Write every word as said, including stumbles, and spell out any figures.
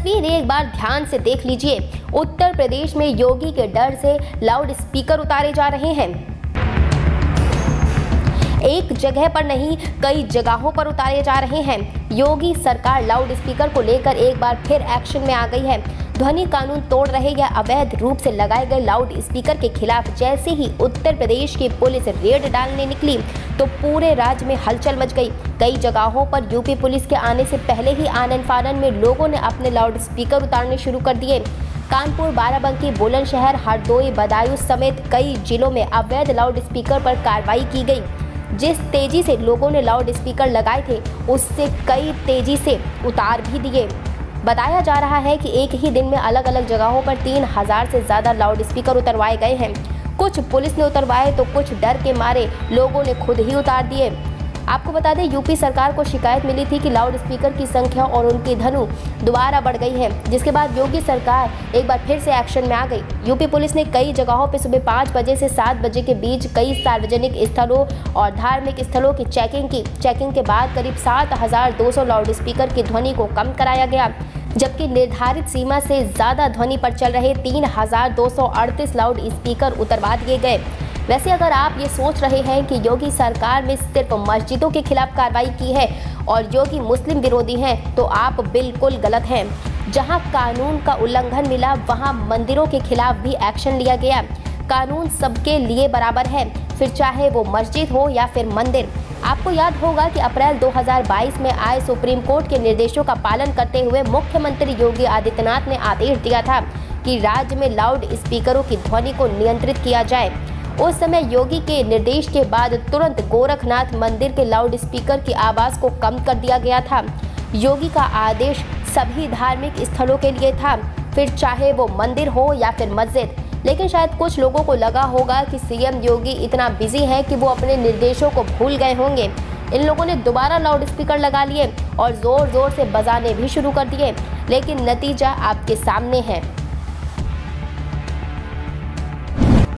तस्वीर एक बार ध्यान से देख लीजिए। उत्तर प्रदेश में योगी के डर से लाउड स्पीकर उतारे जा रहे हैं। एक जगह पर नहीं, कई जगहों पर उतारे जा रहे हैं। योगी सरकार लाउड स्पीकर को लेकर एक बार फिर एक्शन में आ गई है। ध्वनि कानून तोड़ रहे या अवैध रूप से लगाए गए लाउड स्पीकर के खिलाफ जैसे ही उत्तर प्रदेश की पुलिस रेड डालने निकली तो पूरे राज्य में हलचल मच गई। कई जगहों पर यूपी पुलिस के आने से पहले ही आनन फानन में लोगों ने अपने लाउड स्पीकर उतारने शुरू कर दिए। कानपुर, बाराबंकी, बुलंदशहर, हरदोई, बदायूं समेत कई जिलों में अवैध लाउड स्पीकर पर कार्रवाई की गई। जिस तेजी से लोगों ने लाउड स्पीकर लगाए थे उससे कई तेजी से उतार भी दिए। बताया जा रहा है कि एक ही दिन में अलग अलग जगहों पर तीन हजार से ज़्यादा लाउड स्पीकर उतरवाए गए हैं। कुछ पुलिस ने उतरवाए तो कुछ डर के मारे लोगों ने खुद ही उतार दिए। आपको बता दें, यूपी सरकार को शिकायत मिली थी कि लाउड स्पीकर की संख्या और उनकी धनु दोबारा बढ़ गई है, जिसके बाद योगी सरकार एक बार फिर से एक्शन में आ गई। यूपी पुलिस ने कई जगहों पर सुबह पाँच बजे से सात बजे के बीच कई सार्वजनिक स्थलों और धार्मिक स्थलों की चेकिंग की। चेकिंग के बाद करीब सात हजार दो सौ लाउड स्पीकर की ध्वनि को कम कराया गया, जबकि निर्धारित सीमा से ज़्यादा ध्वनि पर चल रहे तीन हजार दो सौ अड़तीस लाउड स्पीकर उतरवा दिए गए। वैसे अगर आप ये सोच रहे हैं कि योगी सरकार ने सिर्फ मस्जिदों के खिलाफ कार्रवाई की है और योगी मुस्लिम विरोधी हैं, तो आप बिल्कुल गलत हैं। जहां कानून का उल्लंघन मिला वहां मंदिरों के खिलाफ भी एक्शन लिया गया। कानून सबके लिए बराबर है, फिर चाहे वो मस्जिद हो या फिर मंदिर। आपको याद होगा कि अप्रैल दो हज़ार बाईस में आए सुप्रीम कोर्ट के निर्देशों का पालन करते हुए मुख्यमंत्री योगी आदित्यनाथ ने आदेश दिया था कि राज्य में लाउड स्पीकरों की ध्वनि को नियंत्रित किया जाए। उस समय योगी के निर्देश के बाद तुरंत गोरखनाथ मंदिर के लाउड स्पीकर की आवाज़ को कम कर दिया गया था। योगी का आदेश सभी धार्मिक स्थलों के लिए था, फिर चाहे वो मंदिर हो या फिर मस्जिद। लेकिन शायद कुछ लोगों को लगा होगा कि सीएम योगी इतना बिजी है कि वो अपने निर्देशों को भूल गए होंगे। इन लोगों ने दोबारा लाउड स्पीकर लगा लिए और ज़ोर ज़ोर से बजाने भी शुरू कर दिए, लेकिन नतीजा आपके सामने है।